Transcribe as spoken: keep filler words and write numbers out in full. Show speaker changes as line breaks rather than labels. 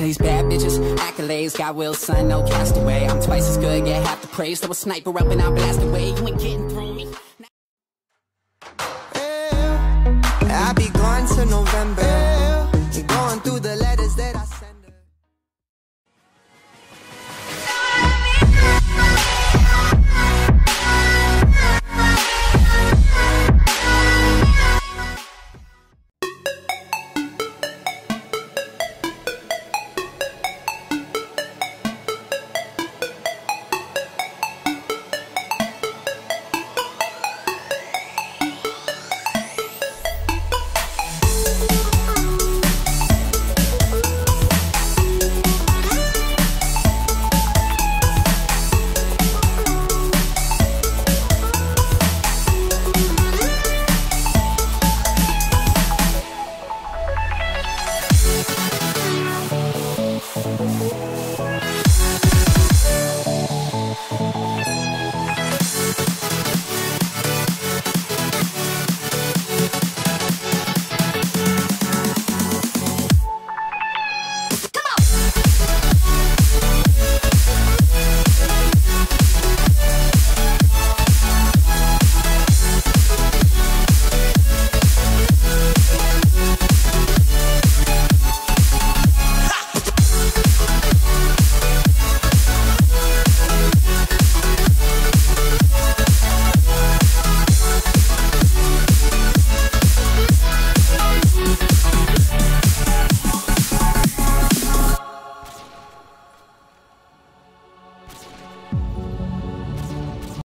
chase bad bitches, accolades, got will, son, no castaway. I'm twice as good, get half the praise. Throw a sniper up and I'll blast away. You ain't getting through me.